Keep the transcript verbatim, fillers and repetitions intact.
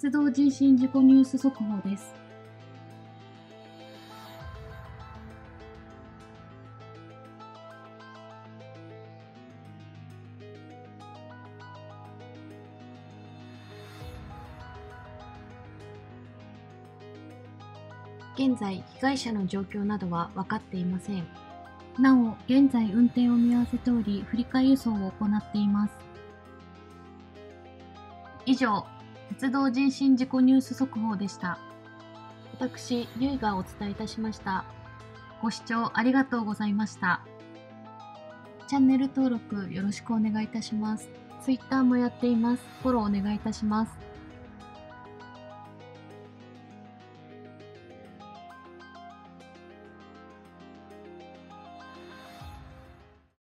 鉄道人身事故ニュース速報です。現在、被害者の状況などは分かっていません。なお、現在運転を見合わせており、振り替え輸送を行っています。以上、鉄道人身事故ニュース速報でした。私、ゆいがお伝えいたしました。ご視聴ありがとうございました。チャンネル登録よろしくお願いいたします。ツイッターもやっています。フォローお願いいたします。